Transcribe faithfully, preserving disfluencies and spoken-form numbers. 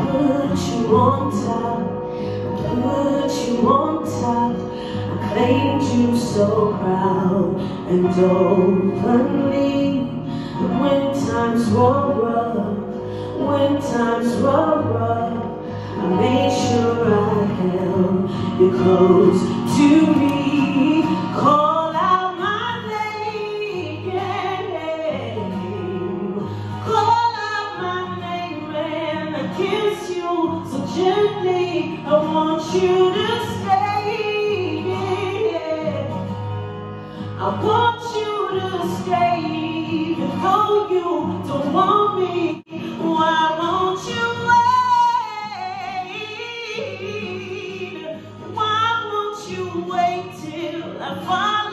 put you on top, put you on top. I claimed you so proud and openly. When times were rough, when times were rough, I made sure I held you close to me. Call out my name, call out my name, and I kiss you so gently. I want you to stay. I want you to stay, even though you don't want me. Why won't you wait? Why won't you wait till I fall?